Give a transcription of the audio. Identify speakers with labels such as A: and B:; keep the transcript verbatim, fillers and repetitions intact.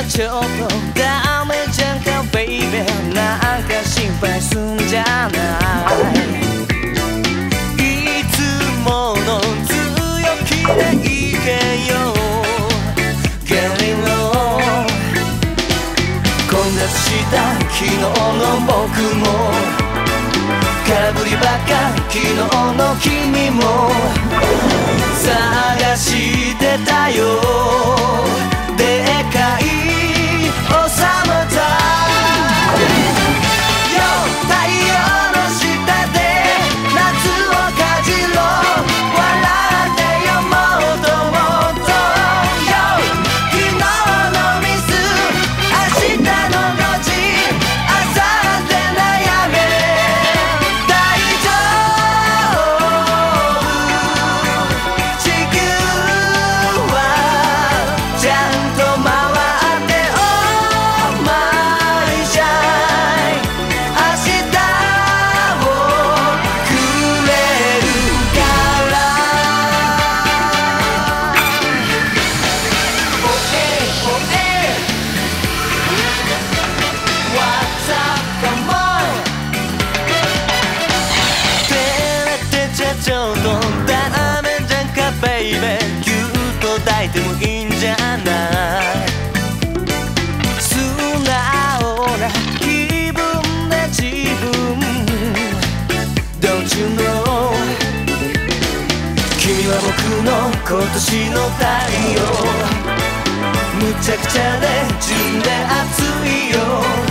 A: ちょっとダメじゃんかベイベー、なんか心配すんじゃない。いつもの強気でいけよゲリの混雑した昨日の僕もかぶりばっか昨日の君も探してたよ、でかいおさまたよ、太陽の下で夏をかじろう、笑ってよもっともっとよ、昨日のミス明日の5時明後日悩め大丈夫、地球はちゃんと回ってオーマイシャイ、明日をくれるから。おえおえ What's up come on 照れてちゃちょっとダメじゃんかベイベー、ぎゅっと抱いてもいいんじゃない。素直な気分で自分 Don't you know 君は僕の今年の太陽、むちゃくちゃで純で熱いよ